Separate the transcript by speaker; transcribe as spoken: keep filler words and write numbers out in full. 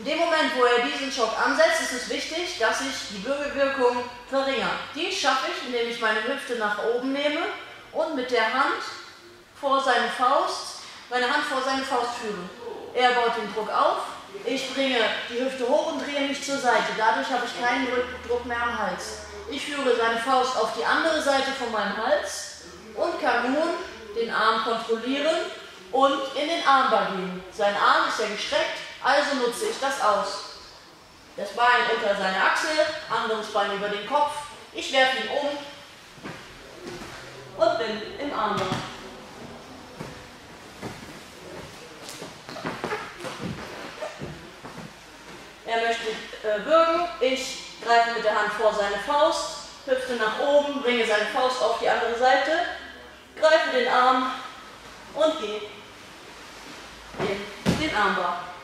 Speaker 1: dem Moment, wo er diesen Schock ansetzt, ist es wichtig, dass ich die Wirbelwirkung verringere. Die schaffe ich, indem ich meine Hüfte nach oben nehme und mit der Hand vor seine Faust, meine Hand vor seine Faust führe. Er baut den Druck auf, ich bringe die Hüfte hoch und drehe mich zur Seite. Dadurch habe ich keinen Druck mehr am Hals. Ich führe seine Faust auf die andere Seite von meinem Hals und kann nun den Arm kontrollieren und in den Armbar gehen. Sein Arm ist ja gestreckt, also nutze ich das aus. Das Bein unter seine Achsel, anderes Bein über den Kopf. Ich werfe ihn um und bin im Armbar. Er möchte äh, würgen, ich greife mit der Hand vor seine Faust, Hüfte nach oben, bringe seine Faust auf die andere Seite, greife den Arm und gehe in den Armbar.